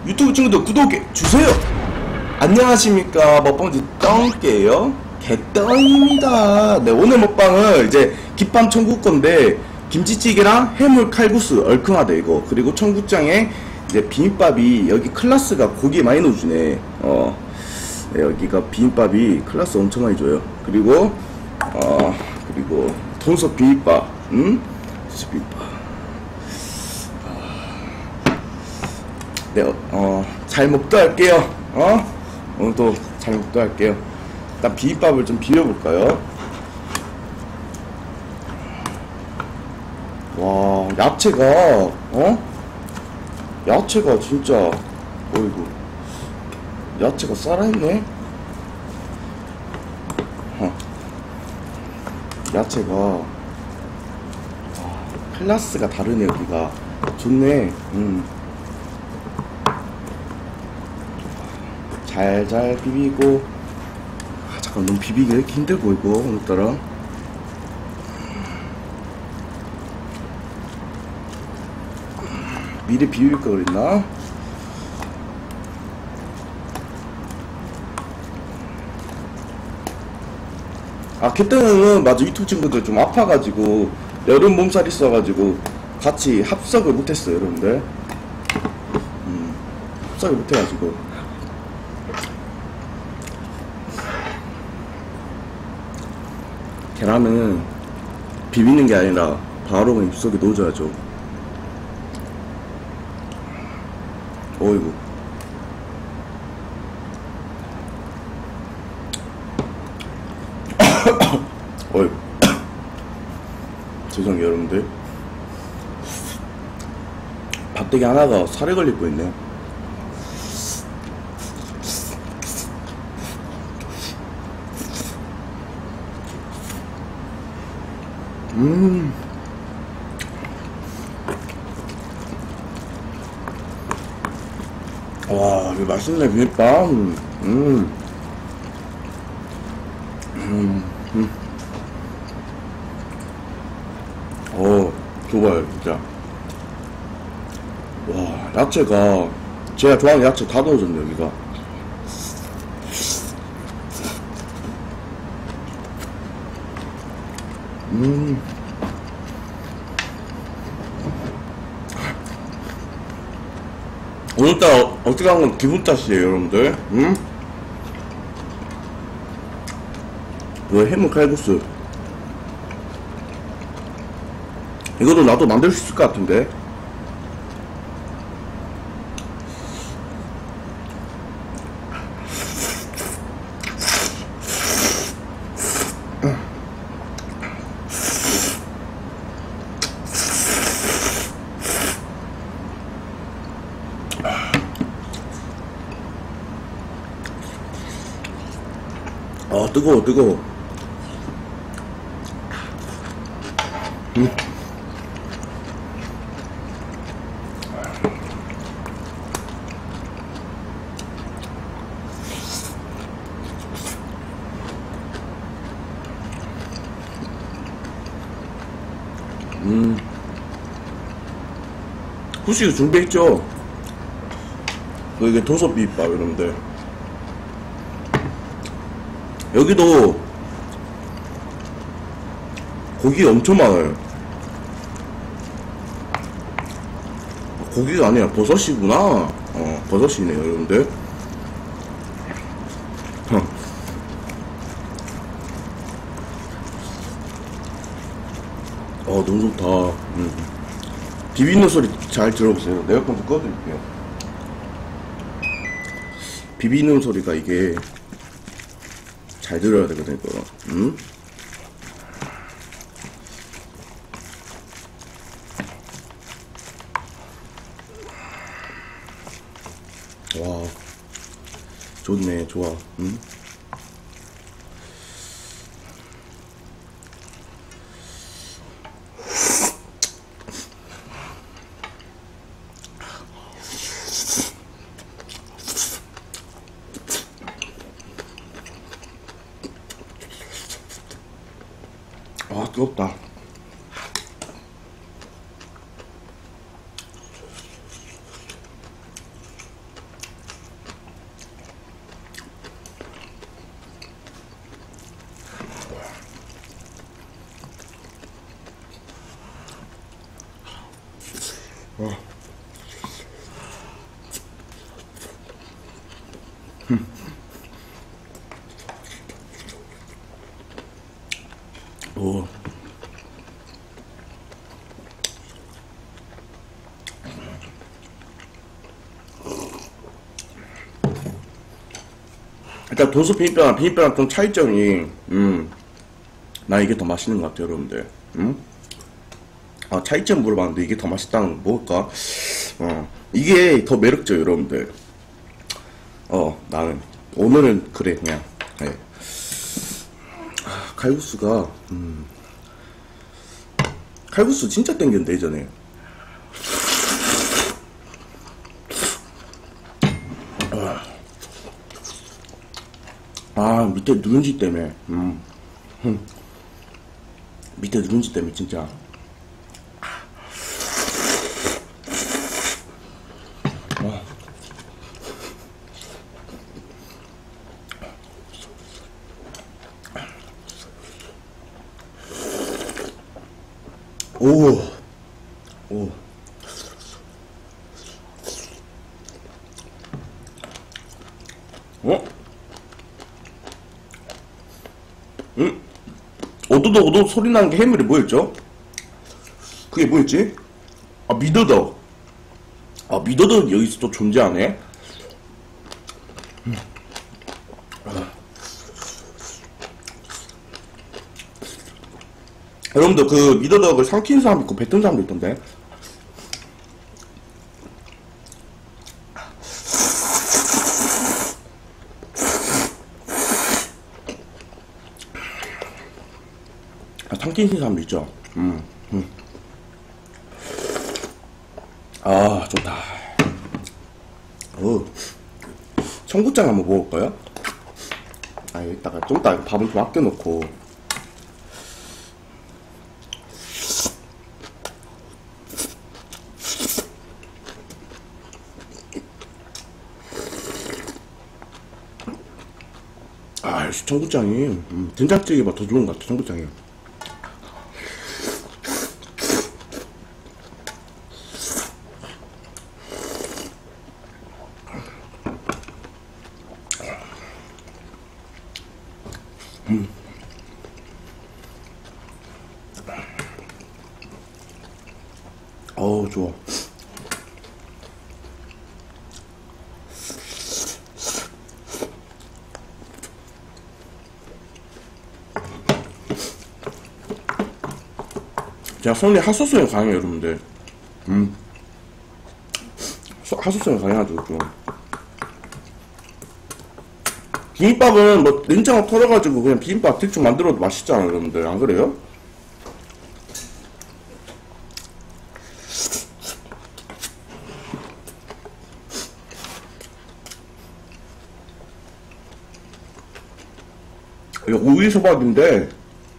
유튜브 친구들 구독해주세요. 안녕하십니까, 먹방지 떵깨요 개떵입니다. 네, 오늘 먹방은 이제 김밥 청국 건데 김치찌개랑 해물 칼국수 얼큰하다 이거, 그리고 청국장에 이제 비빔밥이, 여기 클라스가 고기 많이 넣어주네. 네, 여기가 비빔밥이 클라스 엄청 많이 줘요. 그리고 그리고 돈석 비빔밥, 돈석 비빔밥. 네, 잘 먹다 할게요. 오늘도 잘 먹다 할게요. 일단 비빔밥을 좀 비벼볼까요? 와, 야채가, 야채가 진짜, 어이구, 야채가 살아있네? 야채가, 클라스가 다르네, 여기가. 좋네, 잘 비비고. 잠깐, 너무 비비기 왜 이렇게 힘들 보이고 오늘따라. 미리 비빌 걸 그랬나? 그때는 맞아, 유튜브 친구들 좀 아파가지고 여름 몸살 있어가지고 같이 합석을 못했어요, 여러분들. 합석을 못해가지고. 계란은 비비는 게 아니라 바로 그냥 입속에 넣어줘야죠. 어이구. 어이구. 죄송해요, 여러분들. 밥대기 하나가 살에 걸릴 뻔했네. 와, 이거 맛있네, 비빔밥. 좋아요, 진짜. 와, 야채가, 제가 좋아하는 야채 다 넣어줬네, 여기가. 오늘따라 어떻게 한 건 기분 탓이에요, 여러분들. 왜 해물 칼국수? 이것도 나도 만들 수 있을 것 같은데. 뜨거워, 뜨거워. 후식 준비했죠? 이게 도서 비빔밥, 여러분들. 여기도 고기 엄청 많아요. 고기가 아니라 버섯이구나. 버섯이네요, 여러분들. 너무 좋다. 비비는 소리 잘 들어보세요. 내가 한번 꺼드릴게요. 비비는 소리가 이게 잘 들어야 되거든, 이거. 와, 좋네, 좋아. 뜨겁다. 오. 일단 도수 비빔밥이랑 좀 차이점이 나 이게 더 맛있는 것 같아요, 여러분들. 아, 차이점 물어봤는데 이게 더 맛있다는 거 먹을까? 이게 더 매력적, 여러분들. 나는 오늘은 그래 그냥. 네. 칼국수가 칼국수 진짜 땡겼는데 예전에. 아, 밑에 누룽지 때문에. 밑에 누룽지 때문에 진짜. 오. 오. 오도독 소리 나는 게 해물이 뭐였죠? 그게 뭐였지? 아, 미더덕. 아, 미더덕 여기서 또 존재하네? 여러분들 그 미더덕을 삼킨 사람 있고 뱉은 사람도 있던데. 삼킨 사람도 있죠. 아, 좋다. 청국장 한번 먹을까요? 아, 여기다가 좀 이따 밥은 좀 아껴놓고. 아, 역시 청국장이 된장찌개보다 더 좋은 것 같아, 청국장이. 어우, 좋아. 제가 손이 핫소스에 강해요, 여러분들. 핫소스에 강해가지고 좀. 비빔밥은 뭐 냉장고 털어가지고 그냥 비빔밥 대충 만들어도 맛있잖아요, 여러분들. 안 그래요? 이거 오이소밥인데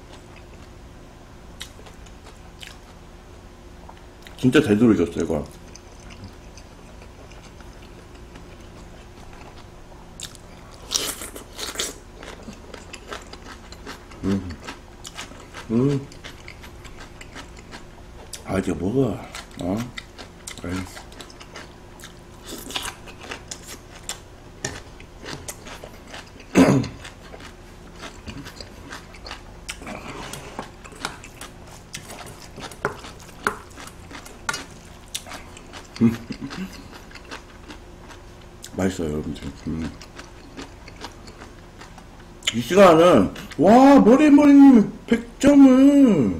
진짜 제대로 익었어, 이거. 아, 이제 먹어. 에이. 맛있어요, 여러분들. 이 시간은, 와, 머리님 100점을,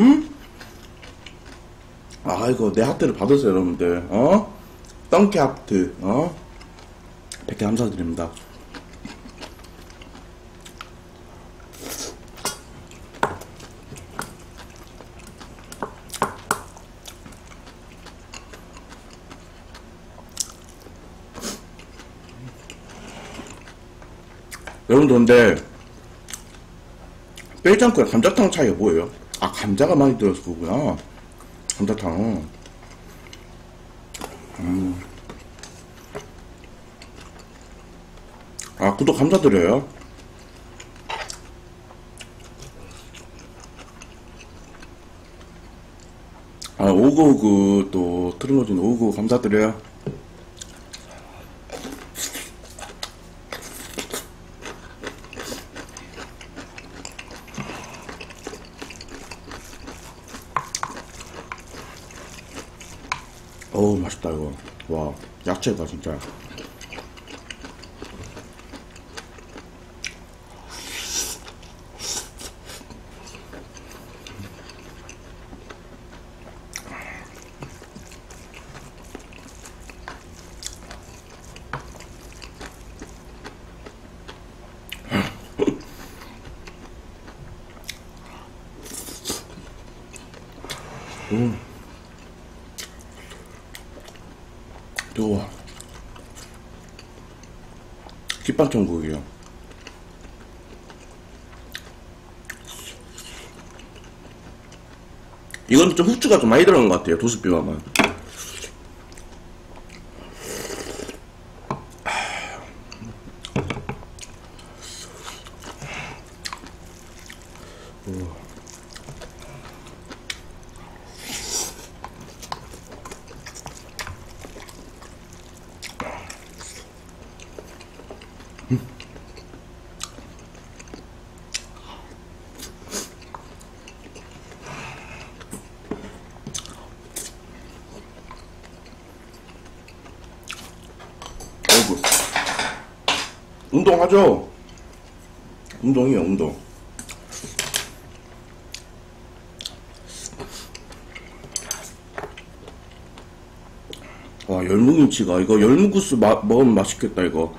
아, 이거 내 하트를 받으세요, 여러분들. 덩키 하트, 100개 감사드립니다. 여러분들, 근데 뺄짱구랑 감자탕 차이가 뭐예요? 아, 감자가 많이 들어서 그거구나. 감자탕. 아, 구독 감사드려요. 아, 오구오구 또 틀어놓은 오구오구 감사드려요. 맛있다 이거. 와, 야채가 진짜. 뜨거워. 김밥천국이요. 이건 좀 후추가 좀 많이 들어간 것 같아요. 도수비만은. 어이구. 운동하죠? 운동이요, 운동. 와, 열무김치가, 이거 열무국수 먹으면 맛있겠다, 이거.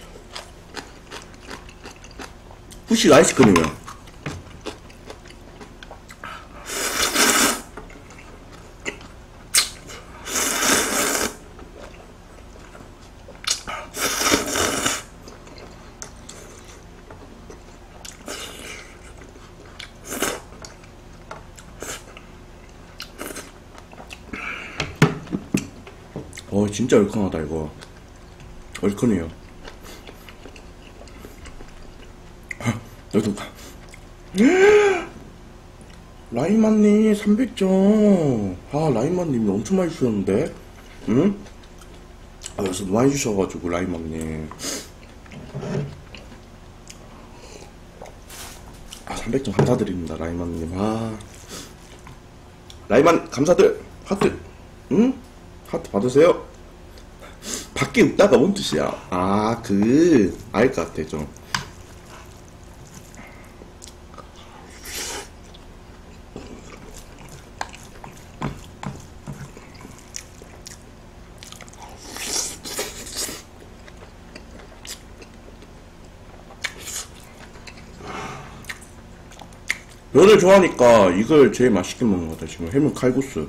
후식 아이스크림이요. 진짜 얼큰하다, 이거. 얼큰해요. 여기도 라이마님 300점. 아, 라이마님이 엄청 많이 주셨는데. 응? 아, 그래서 많이 주셔가지고 라이마님. 아, 300점 감사드립니다, 라이마님. 아, 라이만 감사들. 하트. 응? 하트 받으세요. 밖에 웃다가 뭔 뜻이야? 아, 알 것 같아, 좀. 면을 좋아하니까 이걸 제일 맛있게 먹는 것 같아, 지금. 해물 칼국수.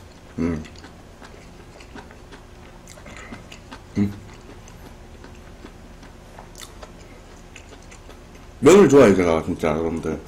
면을 좋아해, 제가, 진짜, 여러분들.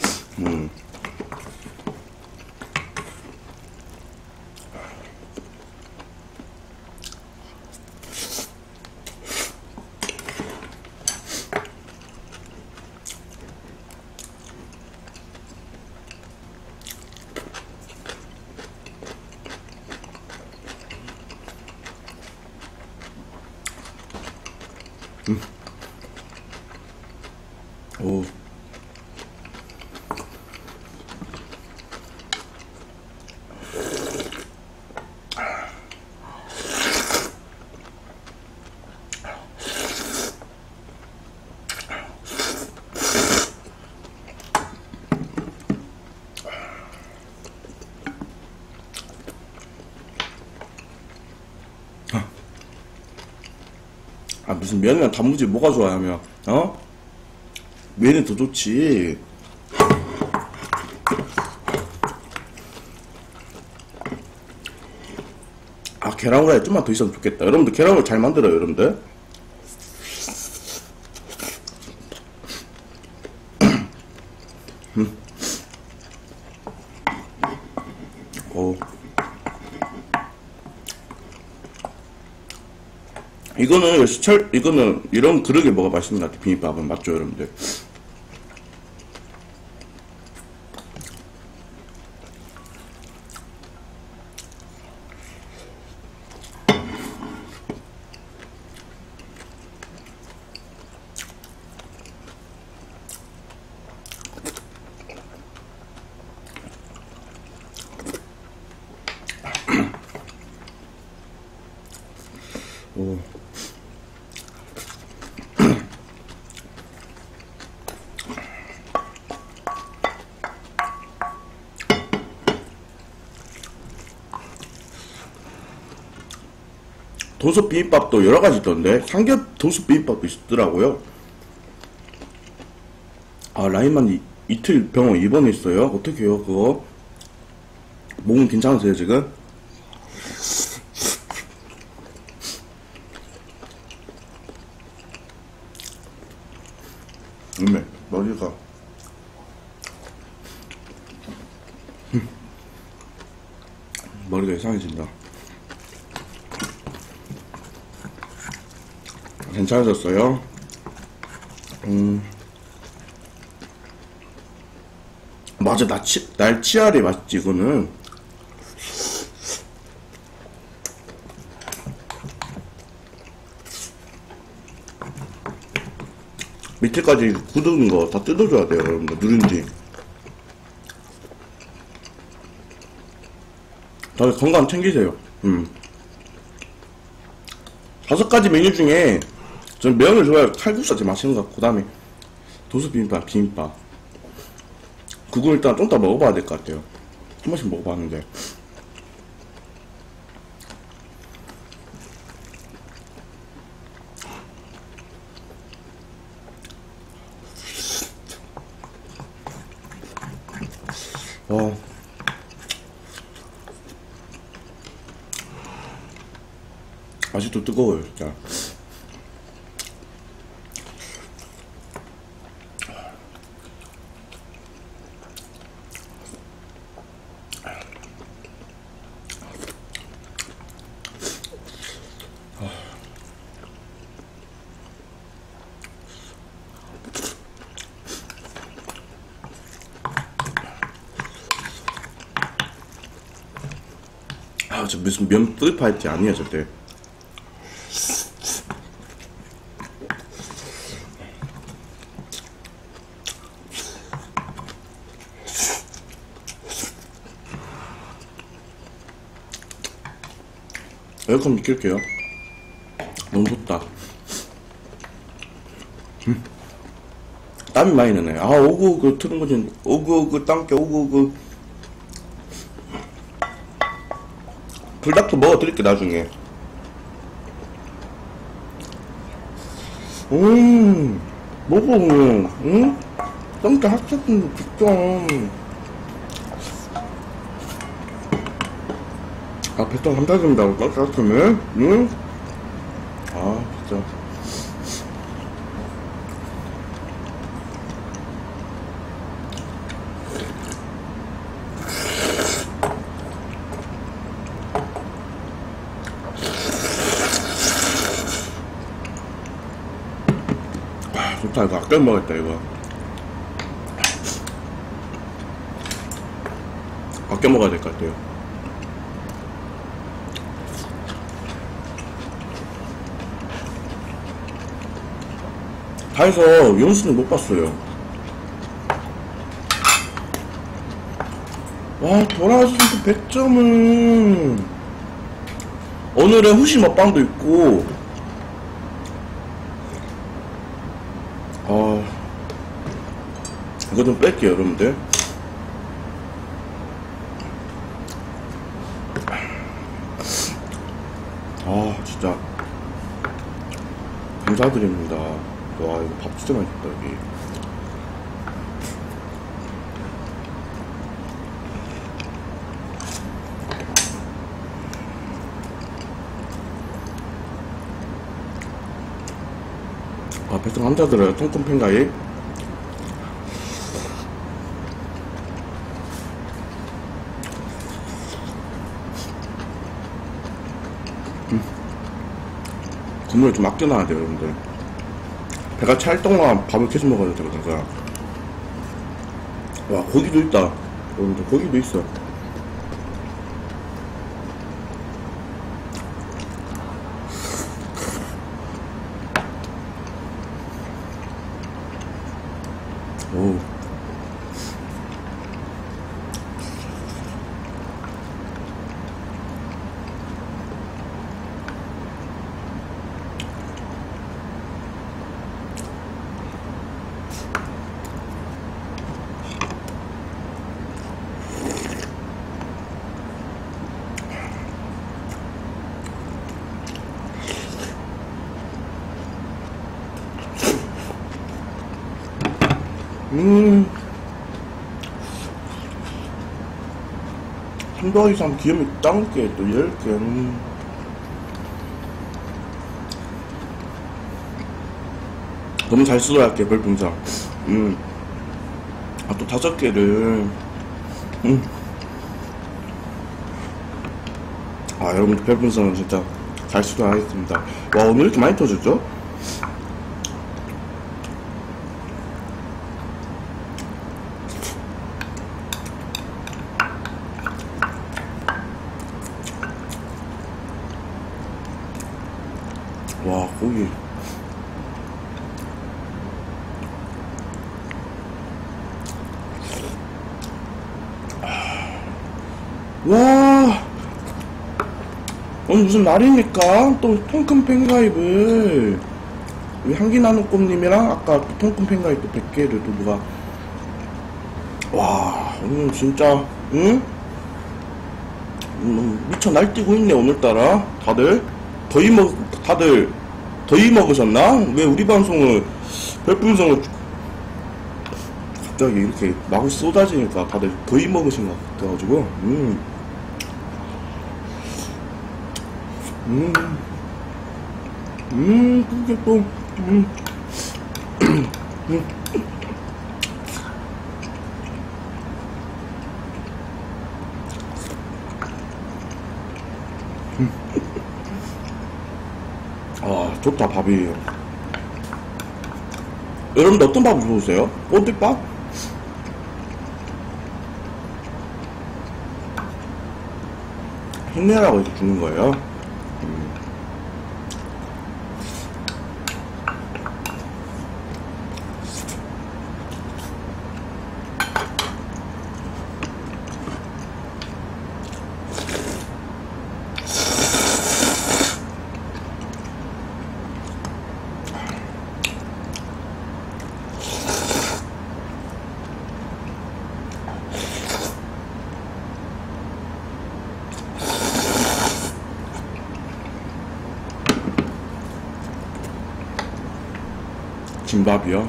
오. 아, 무슨 면이랑 단무지 뭐가 좋아하면, 어? 면이 더 좋지. 아, 계란 후라이 좀만 더 있으면 좋겠다. 여러분들 계란을 잘 만들어요, 여러분들. 오. 이거는 이거는 이런 그릇에 먹어 맛있는 것 같아. 비빔밥은 맞죠, 여러분들? 도수 비빔밥도 여러 가지 있던데 삼겹 도수 비빔밥도 있더라고요. 아, 라인만 이틀 병원 입원했어요. 어떻게 해요 그거? 몸은 괜찮으세요 지금? 머리가 머리가 이상해진다. 괜찮아졌어요? 맞아, 날치알이 맛있지 이거는. 밑에까지 굳은 거 다 뜯어줘야 돼요 여러분들. 누룽지 다들 건강 챙기세요. 5가지 메뉴 중에 전 면을 좋아해요. 칼국수가 제일 맛있는 것 같고, 그 다음에 도수 비빔밥. 그거 일단 좀 더 먹어봐야 될 것 같아요. 한 번씩 먹어봤는데. 아직도 뜨거워요 진짜. 저 무슨 면 프리파이티 아니야 절대. 에어컨 미킬게요. 너무 덥다. 땀이 많이 나네. 아, 오구오구 트는 거지. 오구오구 땅게 오구오구. 불닭도 먹어드릴게 나중에. 먹어. 응? 땅게 합쳤으면 좋죠. 아, 배짱 감사드립니다. 땅게 합쳤으면. 응? 아, 진짜. 좋다. 이거 아껴 먹었다 이거. 아껴 먹어야 될 것 같아요. 다 해서 연수는 못 봤어요. 와, 돌아와주신 100점은 오늘은 후식 먹방도 있고, 이거 좀 뺄게요 여러분들. 진짜 감사드립니다. 와, 이거 밥 진짜 맛있다 여기. 배짱 감사드려요. 통큰 팬가입. 국물을 좀 아껴놔야 돼요 여러분들. 배가 찰 동안 밥을 계속 먹어야 되거든요. 와, 고기도 있다 여러분들. 고기도 있어. 오. 3 더하기 3 귀염이 땅게 또 10개. 너무 잘 쓰러할게 별풍선. 아, 또 5개를. 아, 여러분들 별풍선은 진짜 잘 쓰도하겠습니다. 와, 오늘 이렇게 많이 터졌죠? 와, 고기. 와, 오늘 무슨 날입니까? 또 통큰 팬가입을 우리 향기나눔꽃님이랑 아까 또 통큰 팬가입 또 100개를 또 누가. 와, 오늘 진짜 응? 미쳐 날뛰고 있네 오늘따라. 다들 더위 먹으셨나? 왜 우리 방송을 별풍선을 갑자기 이렇게 마구 쏟아지니까 다들 더위 먹으신 것 같아가지고. 그게 또 아, 좋다, 밥이. 여러분들 어떤 밥을 좋으세요? 꼬들밥? 힘내라고 해서 주는 거예요. 김밥이요?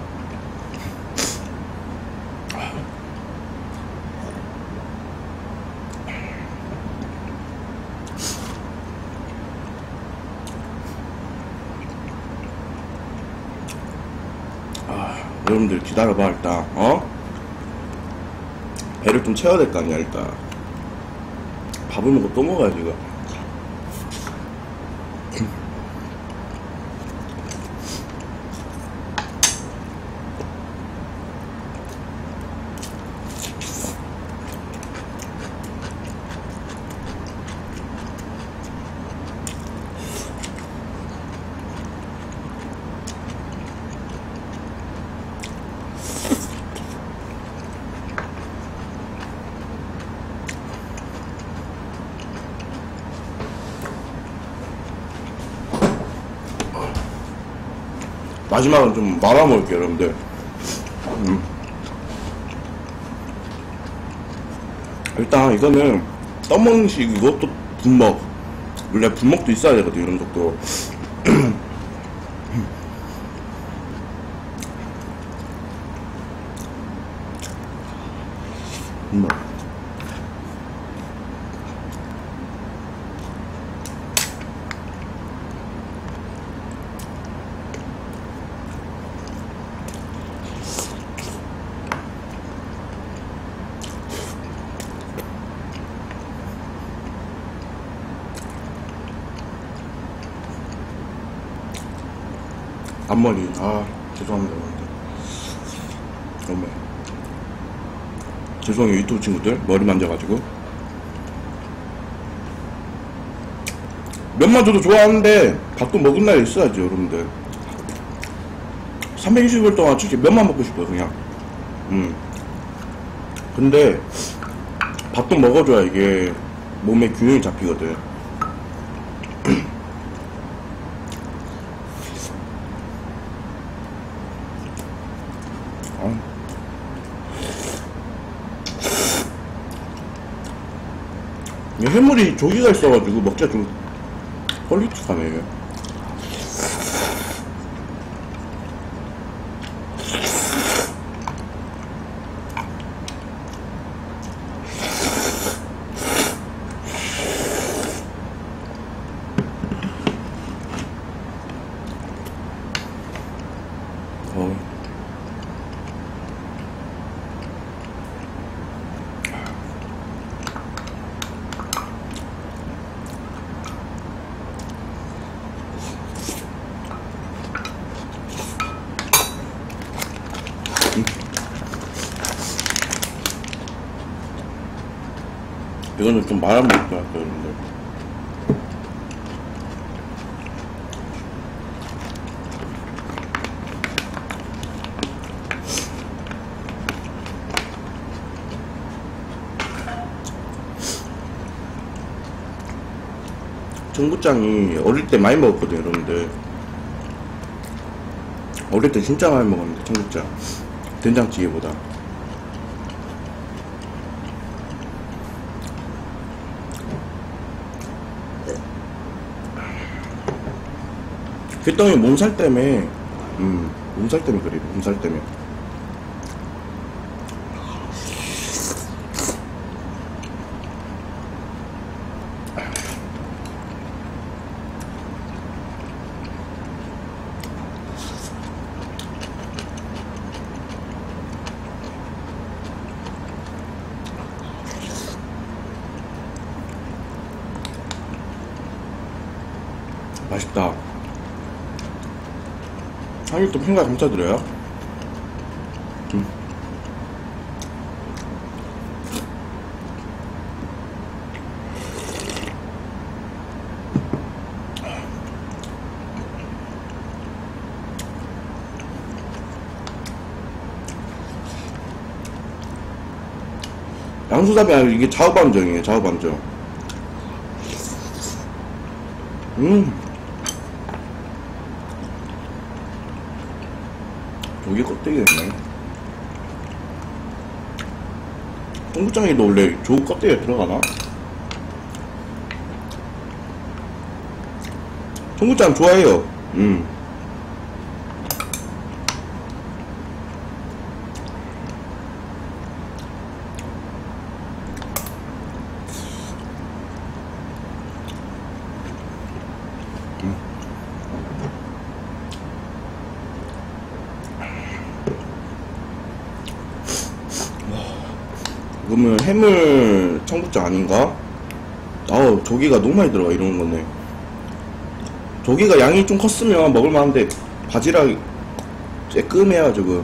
아, 여러분들 기다려봐. 일단 배를 좀 채워야 될 거 아니야. 일단 밥을 먹고 또 먹어야지 이거. 마지막은 좀 말아먹을게요, 여러분들. 일단 이거는 떠먹는 식이고 또 분먹. 원래 분먹도 있어야 되거든, 이런 것도. 분먹. 앞머리. 아, 죄송합니다, 여러분들. 정말 죄송해요, 유튜브 친구들. 머리 만져가지고. 면만 줘도 좋아하는데 밥도 먹은 날이 있어야죠, 여러분들. 320일 동안 솔직히 면만 먹고 싶어요, 그냥. 근데 밥도 먹어줘야 이게 몸에 균형이 잡히거든. 해물이 조기가 있어가지고 먹기가 좀 퀄리티하네. 어. 이거는 좀 말아먹을 것 같아요, 여러분들. 청국장이 어릴 때 많이 먹었거든요, 여러분들. 어릴 때 진짜 많이 먹었는데, 청국장. 된장찌개보다. 귓덩이 몸살 때문에, 몸살 때문에 그래요, 몸살 때문에. 맛있다. 한입도 평가 감사드려요. 양수잡이 아니고 이게 좌우반정이에요, 좌우반정. 조개 껍데기가 있네. 청국장에도 원래 조개 껍데기가 들어가나? 청국장 좋아해요. 그러면 해물 청국장 아닌가? 아우, 조개가 너무 많이 들어가. 이런 거네. 조개가 양이 좀 컸으면 먹을만한데 바지락이 쬐끔해가지고.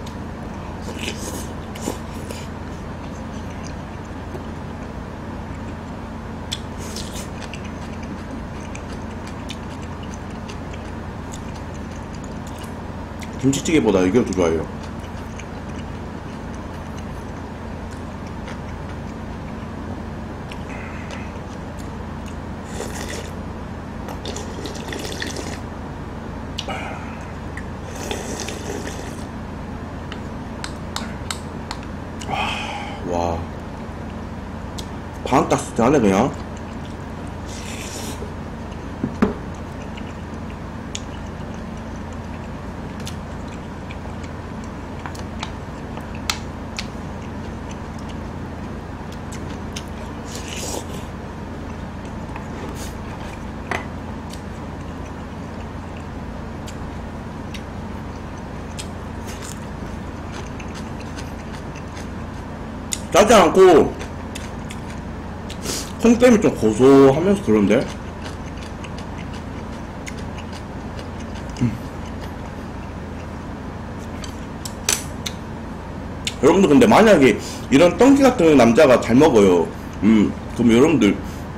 김치찌개보다 이게 더 좋아해요. 와, 반 따뜻하네 그냥. 짜지 않고 콩 때문에 좀 고소하면서 그런데. 여러분들 근데 만약에 이런 똥기 같은 남자가 잘 먹어요. 그럼 여러분들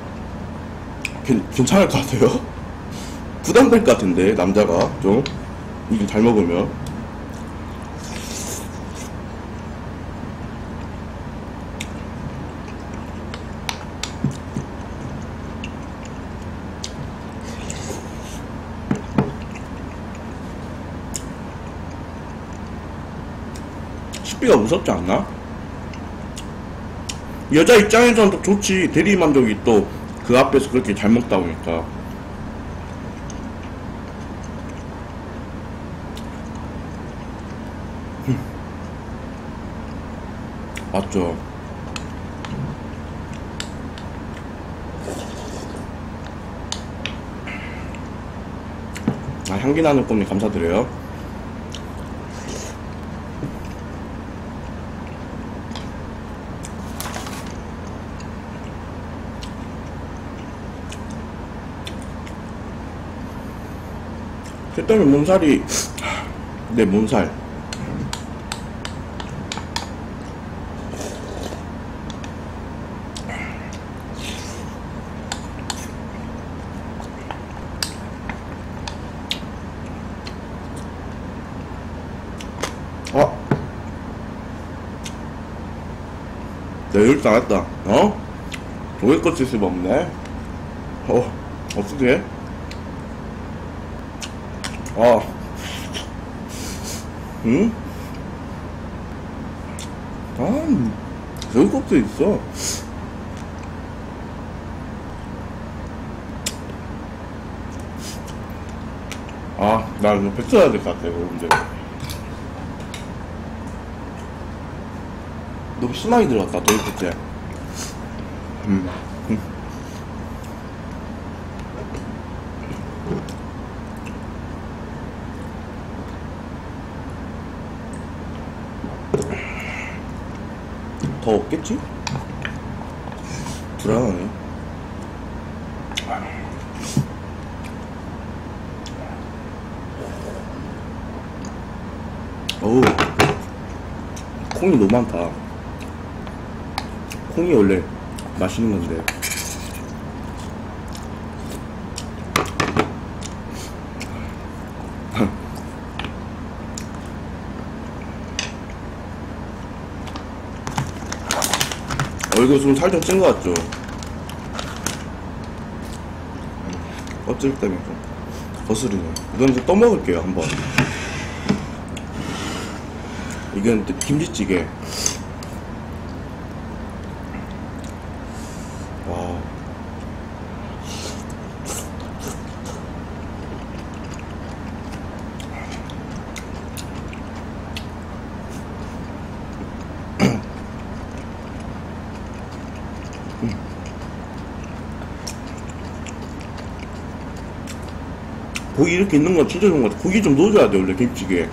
괜찮을 것 같아요? 부담될 것 같은데 남자가 좀 이게 잘 먹으면. 식비가 무섭지 않나? 여자 입장에서는 또 좋지. 대리만족이 또 그 앞에서 그렇게 잘 먹다 보니까. 맞죠. 아, 향기 나는 꿈님 감사드려요. 개떡이 몸살이 내 몸살. 내가 이럴 줄 알았다. 조개꽃 쓸 수가 없네. 어떻게? 응? 조개꽃도 있어. 나 이거 뱉어야 될 것 같아, 여러분들. 너무 심하게 들어갔다, 도입부째. 더 없겠지? 불안하네. 어우, 콩이 너무 많다. 콩이 원래 맛있는 건데. 이거 좀 살 좀 찐 것 같죠? 껍질 때문에 좀 거스르네. 이건 좀 떠먹을게요, 한번. 이건 김치찌개. 와. 고기 이렇게 있는 건 진짜 좋은 것 같아. 고기 좀 넣어줘야 돼, 원래 김치찌개.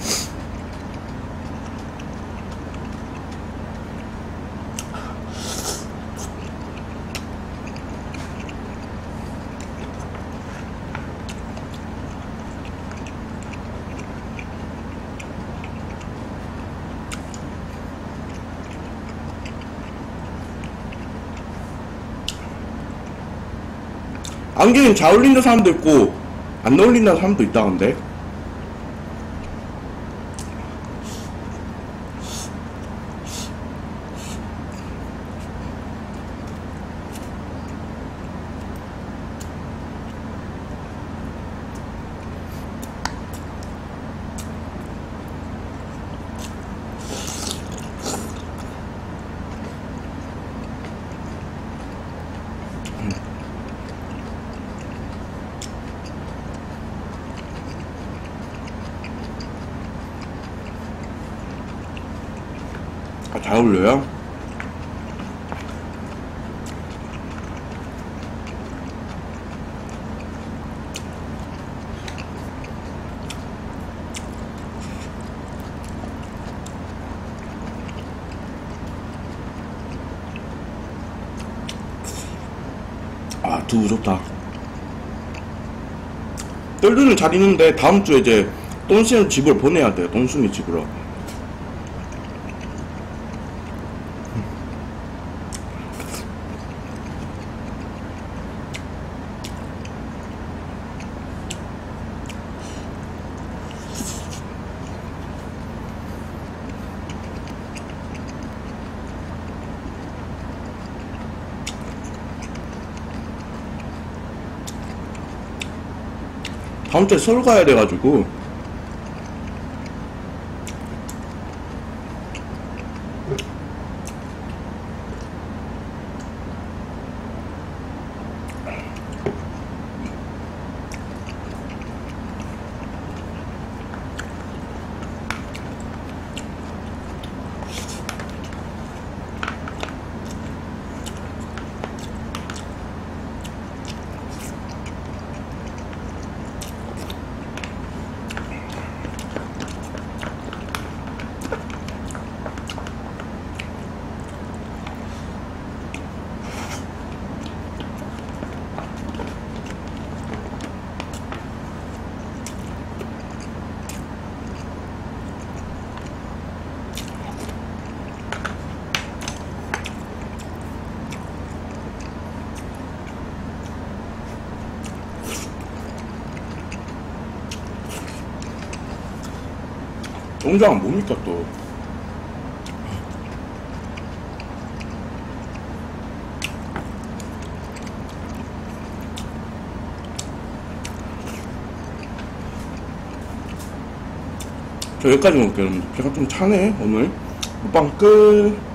안경이 잘 어울린다는 사람도 있고 안 어울린다는 사람도 있다던데. 잘 어울려요? 두부 좋다. 똘똘은 잘 있는데 다음 주에 이제 똥순이 집을 보내야 돼요. 똥순이 집으로. 다음 주에 서울 가야 돼가지고. 농장 뭡니까 또? 저 여기까지 먹을게요. 제가 좀 차네 오늘. 먹방 끝.